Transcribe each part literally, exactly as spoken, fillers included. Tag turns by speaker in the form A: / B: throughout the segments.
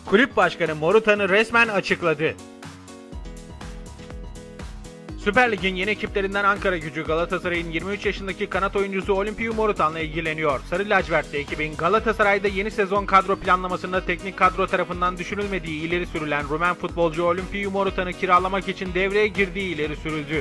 A: Kulüp başkanı Morutan'ı resmen açıkladı. Süper Lig'in yeni ekiplerinden Ankaragücü, Galatasaray'ın yirmi üç yaşındaki kanat oyuncusu Olimpiu Morutan'la ilgileniyor. Sarı lacivertli ekibin Galatasaray'da yeni sezon kadro planlamasında teknik kadro tarafından düşünülmediği ileri sürülen Rumen futbolcu Olimpiu Morutan'ı kiralamak için devreye girdiği ileri sürüldü.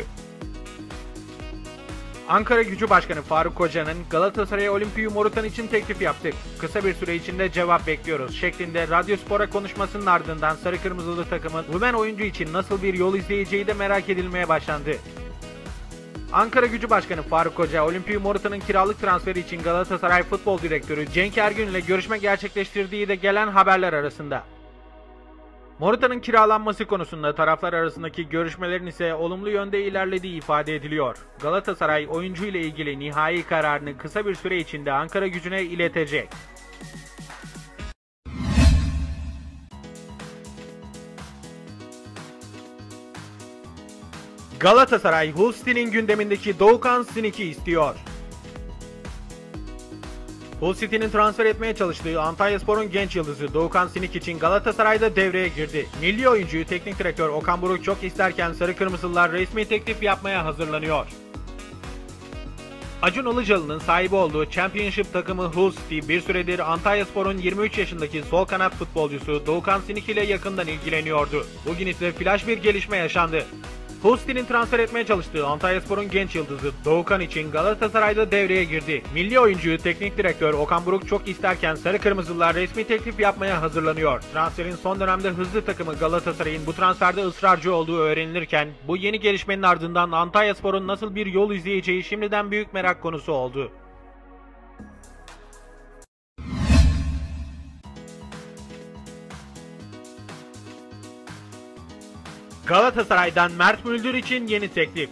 A: Ankaragücü Başkanı Faruk Koca'nın Galatasaray'a Olimpiu Morutan için teklif yaptık. Kısa bir süre içinde cevap bekliyoruz şeklinde Radyospor'a konuşmasının ardından sarı kırmızılı takımın Rumen oyuncu için nasıl bir yol izleyeceği de merak edilmeye başlandı. Ankaragücü Başkanı Faruk Koca, Olimpiu Morutan'ın kiralık transferi için Galatasaray Futbol Direktörü Cenk Ergün ile görüşme gerçekleştirdiği de gelen haberler arasında. Morutan'ın kiralanması konusunda taraflar arasındaki görüşmelerin ise olumlu yönde ilerlediği ifade ediliyor. Galatasaray oyuncu ile ilgili nihai kararını kısa bir süre içinde Ankaragücü'ne iletecek. Galatasaray, Hull City'nin gündemindeki Doğukan Sinik'i istiyor. Hull City'nin transfer etmeye çalıştığı Antalyaspor'un genç yıldızı Doğukan Sinik için Galatasaray'da devreye girdi. Milli oyuncuyu teknik direktör Okan Buruk çok isterken sarı kırmızılılar resmi teklif yapmaya hazırlanıyor. Acun Ilıcalı'nın sahibi olduğu Championship takımı Hull City bir süredir Antalyaspor'un yirmi üç yaşındaki sol kanat futbolcusu Doğukan Sinik ile yakından ilgileniyordu. Bugün ise flash bir gelişme yaşandı. Hull City'nin transfer etmeye çalıştığı Antalyaspor'un genç yıldızı Doğukan için Galatasaray'da devreye girdi. Milli oyuncuyu teknik direktör Okan Buruk çok isterken sarı kırmızılar resmi teklif yapmaya hazırlanıyor. Transferin son dönemde hızlı takımı Galatasaray'ın bu transferde ısrarcı olduğu öğrenilirken bu yeni gelişmenin ardından Antalyaspor'un nasıl bir yol izleyeceği şimdiden büyük merak konusu oldu. Galatasaray'dan Mert Müldür için yeni teklif.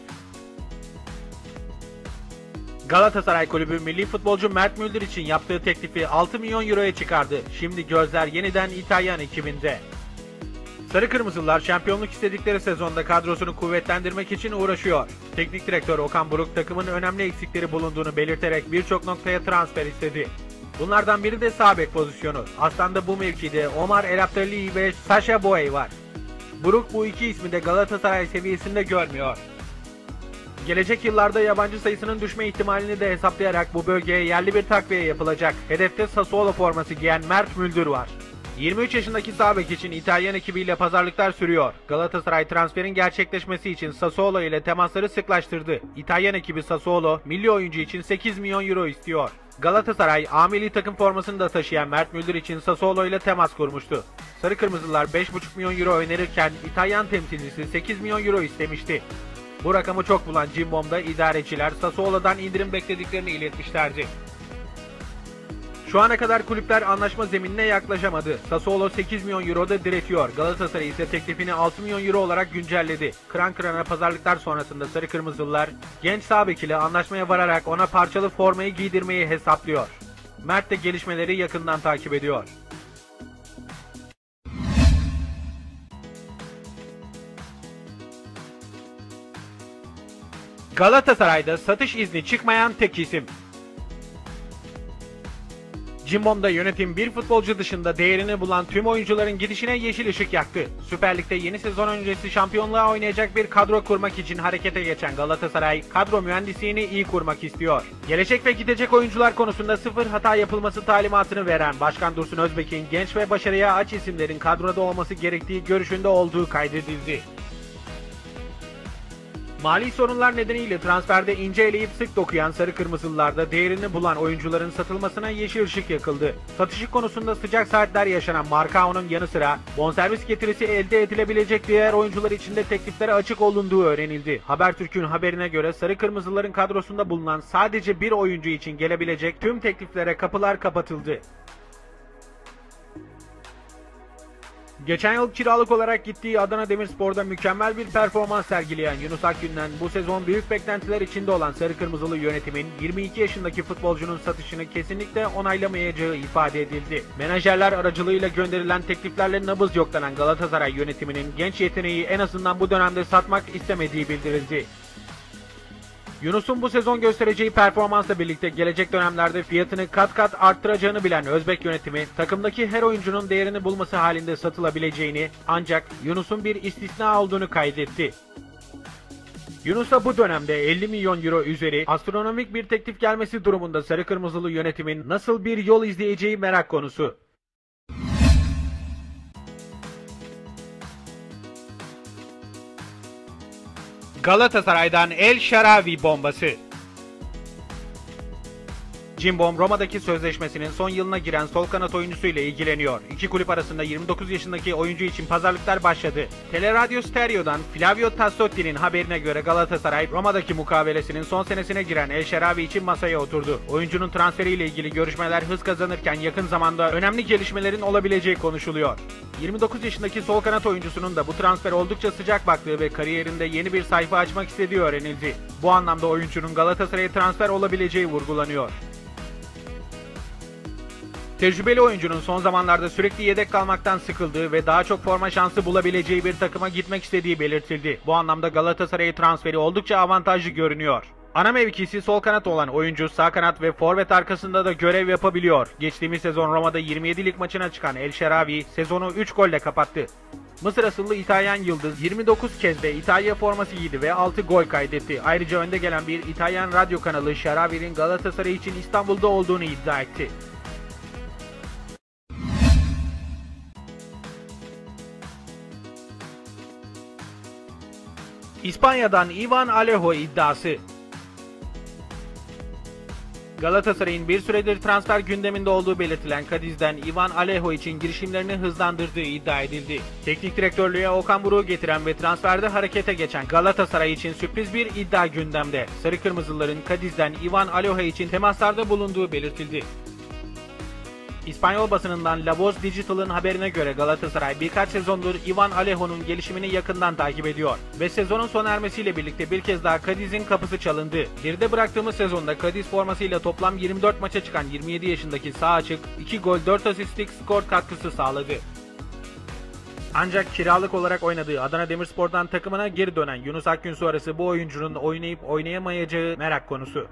A: Galatasaray Kulübü milli futbolcu Mert Müldür için yaptığı teklifi altı milyon euroya çıkardı. Şimdi gözler yeniden İtalyan ekibinde. Sarı Kırmızılar şampiyonluk istedikleri sezonda kadrosunu kuvvetlendirmek için uğraşıyor. Teknik direktör Okan Buruk takımın önemli eksikleri bulunduğunu belirterek birçok noktaya transfer istedi. Bunlardan biri de sağ bek pozisyonu. Aslında bu mevkide Omar El Abdelli ve Sacha Boey var. Buruk bu iki ismi de Galatasaray seviyesinde görmüyor. Gelecek yıllarda yabancı sayısının düşme ihtimalini de hesaplayarak bu bölgeye yerli bir takviye yapılacak. Hedefte Sassuolo forması giyen Mert Müldür var. yirmi üç yaşındaki sağ bek için İtalyan ekibiyle pazarlıklar sürüyor. Galatasaray transferin gerçekleşmesi için Sassuolo ile temasları sıklaştırdı. İtalyan ekibi Sassuolo, milli oyuncu için sekiz milyon euro istiyor. Galatasaray, A milli takım formasını da taşıyan Mert Müldür için Sassuolo ile temas kurmuştu. Sarı Kırmızılar beş buçuk milyon euro önerirken İtalyan temsilcisi sekiz milyon euro istemişti. Bu rakamı çok bulan Cimbom'da idareciler Sassuolo'dan indirim beklediklerini iletmişlerdi. Şu ana kadar kulüpler anlaşma zeminine yaklaşamadı. Sassuolo sekiz milyon euroda diretiyor. Galatasaray ise teklifini altı milyon euro olarak güncelledi. Kıran kırana pazarlıklar sonrasında Sarı Kırmızılılar genç sağ bek ile anlaşmaya vararak ona parçalı formayı giydirmeyi hesaplıyor. Mert de gelişmeleri yakından takip ediyor. Galatasaray'da satış izni çıkmayan tek isim. Cimbom'da yönetim bir futbolcu dışında değerini bulan tüm oyuncuların gidişine yeşil ışık yaktı. Süper Lig'de yeni sezon öncesi şampiyonluğa oynayacak bir kadro kurmak için harekete geçen Galatasaray, kadro mühendisliğini iyi kurmak istiyor. Gelecek ve gidecek oyuncular konusunda sıfır hata yapılması talimatını veren Başkan Dursun Özbek'in genç ve başarıya aç isimlerin kadroda olması gerektiği görüşünde olduğu kaydedildi. Mali sorunlar nedeniyle transferde ince eleyip sık dokuyan Sarı Kırmızılılarda değerini bulan oyuncuların satılmasına yeşil ışık yakıldı. Satışı konusunda sıcak saatler yaşanan Marcao'nun yanı sıra bonservis getirisi elde edilebilecek diğer oyuncular için de tekliflere açık olunduğu öğrenildi. Habertürk'ün haberine göre Sarı Kırmızıların kadrosunda bulunan sadece bir oyuncu için gelebilecek tüm tekliflere kapılar kapatıldı. Geçen yıl kiralık olarak gittiği Adana Demirspor'da mükemmel bir performans sergileyen Yunus Akgün'den bu sezon büyük beklentiler içinde olan Sarı Kırmızılı yönetimin yirmi iki yaşındaki futbolcunun satışını kesinlikle onaylamayacağı ifade edildi. Menajerler aracılığıyla gönderilen tekliflerle nabız yoklanan Galatasaray yönetiminin genç yeteneği en azından bu dönemde satmak istemediği bildirildi. Yunus'un bu sezon göstereceği performansla birlikte gelecek dönemlerde fiyatını kat kat arttıracağını bilen Özbek yönetimi, takımdaki her oyuncunun değerini bulması halinde satılabileceğini, ancak Yunus'un bir istisna olduğunu kaydetti. Yunus'a bu dönemde elli milyon euro üzeri astronomik bir teklif gelmesi durumunda sarı kırmızılı yönetimin nasıl bir yol izleyeceği merak konusu. Galatasaray'dan El Şaravi bombası. Cimbom, Roma'daki sözleşmesinin son yılına giren sol kanat oyuncusu ile ilgileniyor. İki kulüp arasında yirmi dokuz yaşındaki oyuncu için pazarlıklar başladı. Teleradio Stereo'dan Flavio Tassotti'nin haberine göre Galatasaray, Roma'daki mukavelesinin son senesine giren El Şaravi için masaya oturdu. Oyuncunun transferiyle ilgili görüşmeler hız kazanırken yakın zamanda önemli gelişmelerin olabileceği konuşuluyor. yirmi dokuz yaşındaki sol kanat oyuncusunun da bu transfer oldukça sıcak baktığı ve kariyerinde yeni bir sayfa açmak istediği öğrenildi. Bu anlamda oyuncunun Galatasaray'a transfer olabileceği vurgulanıyor. Tecrübeli oyuncunun son zamanlarda sürekli yedek kalmaktan sıkıldığı ve daha çok forma şansı bulabileceği bir takıma gitmek istediği belirtildi. Bu anlamda Galatasaray'a transferi oldukça avantajlı görünüyor. Ana mevkisi sol kanat olan oyuncu sağ kanat ve forvet arkasında da görev yapabiliyor. Geçtiğimiz sezon Roma'da yirmi yedi lig maçına çıkan El Şaravi sezonu üç golle kapattı. Mısır asıllı İtalyan yıldız yirmi dokuz kez de İtalya forması giydi ve altı gol kaydetti. Ayrıca önde gelen bir İtalyan radyo kanalı Şaravi'nin Galatasaray için İstanbul'da olduğunu iddia etti. İspanya'dan Ivan Alejo iddiası. Galatasaray'ın bir süredir transfer gündeminde olduğu belirtilen Cadiz'den Ivan Alejo için girişimlerini hızlandırdığı iddia edildi. Teknik direktörlüğe Okan Buruk'u getiren ve transferde harekete geçen Galatasaray için sürpriz bir iddia gündemde. Sarı Kırmızıların Cadiz'den Ivan Alejo için temaslarda bulunduğu belirtildi. İspanyol basınından La Voz Digital'ın haberine göre Galatasaray birkaç sezondur Ivan Alejo'nun gelişimini yakından takip ediyor ve sezonun sona ermesiyle birlikte bir kez daha Cadiz'in kapısı çalındı. Geride bıraktığımız sezonda Cadiz formasıyla toplam yirmi dört maça çıkan yirmi yedi yaşındaki sağ açık iki gol dört asistlik skor katkısı sağladı. Ancak kiralık olarak oynadığı Adana Demirspor'dan takımına geri dönen Yunus Akgün sonrası bu oyuncunun oynayıp oynayamayacağı merak konusu.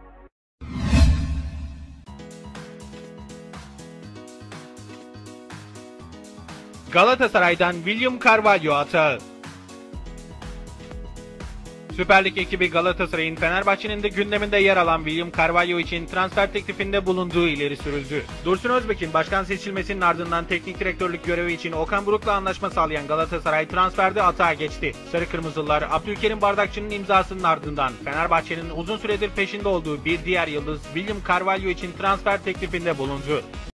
A: Galatasaray'dan William Carvalho atağı. Süper Lig ekibi Galatasaray'ın Fenerbahçe'nin de gündeminde yer alan William Carvalho için transfer teklifinde bulunduğu ileri sürüldü. Dursun Özbek'in başkan seçilmesinin ardından teknik direktörlük görevi için Okan Buruk'la anlaşma sağlayan Galatasaray transferde atağa geçti. Sarı Kırmızılar, Abdülkerim Bardakçı'nın imzasının ardından Fenerbahçe'nin uzun süredir peşinde olduğu bir diğer yıldız William Carvalho için transfer teklifinde bulundu.